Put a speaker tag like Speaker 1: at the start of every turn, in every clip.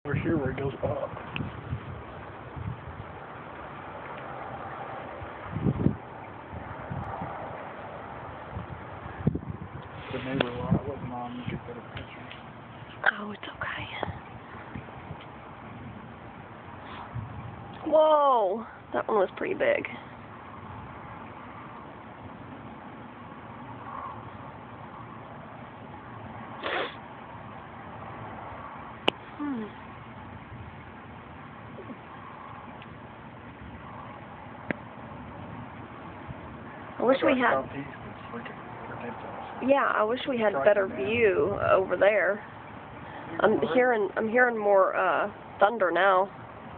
Speaker 1: Over here where it goes up. The neighbor lot wasn't on. You get better pictures.
Speaker 2: Oh, it's okay. Whoa! That one was pretty big. I wish we had.
Speaker 1: Southeast is freaking ridiculous.
Speaker 2: Yeah, I wish we had better view over there. I'm hearing more thunder now.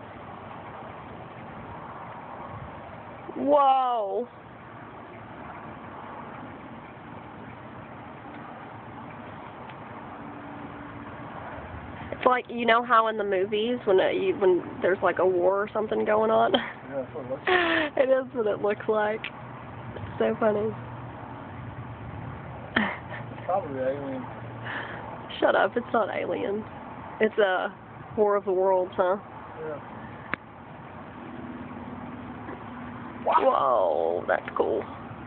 Speaker 2: Whoa! It's like, you know how in the movies when there's like a war or something going on?
Speaker 1: Yeah, that's what it looks like.
Speaker 2: It is what it looks like. It's so funny.
Speaker 1: It's probably alien.
Speaker 2: Shut up, it's not Alien. It's a War of the Worlds, huh?
Speaker 1: Yeah.
Speaker 2: Whoa, that's cool.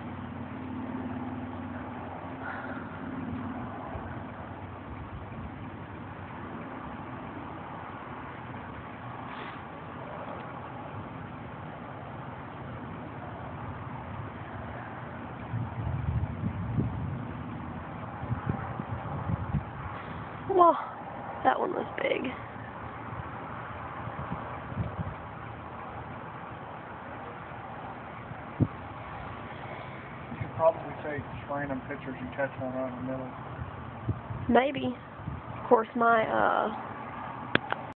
Speaker 2: Whoa, that one was big.
Speaker 1: You could probably take just random pictures and catch one right in the middle.
Speaker 2: Maybe. Of course, my